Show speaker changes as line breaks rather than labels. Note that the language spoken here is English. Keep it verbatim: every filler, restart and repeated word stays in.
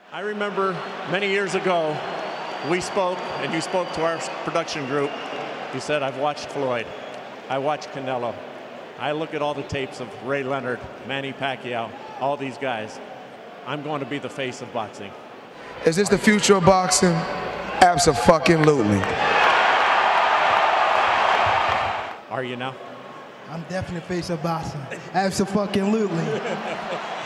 I remember many years ago, we spoke, and you spoke to our production group. You said, I've watched Floyd. I watched Canelo. I look at all the tapes of Ray Leonard, Manny Pacquiao, all these guys. I'm going to be the face of boxing.
Is this the future of boxing? Abso-fucking-lutely.
Are you now?
I'm definitely face of boxing. Abso-fucking-lutely.